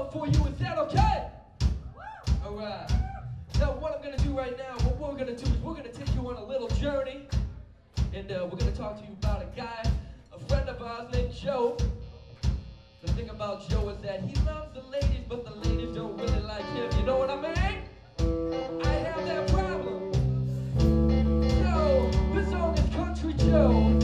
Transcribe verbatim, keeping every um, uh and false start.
song for you. Is that okay? All right. Now what I'm gonna do right now, what we're gonna do is we're gonna take you on a little journey, and uh, we're gonna talk to you about a guy, a friend of ours named Joe. The thing about Joe is that he loves the ladies, but the ladies don't really like him. You know what I mean? I have that problem. So this song is Country Joe.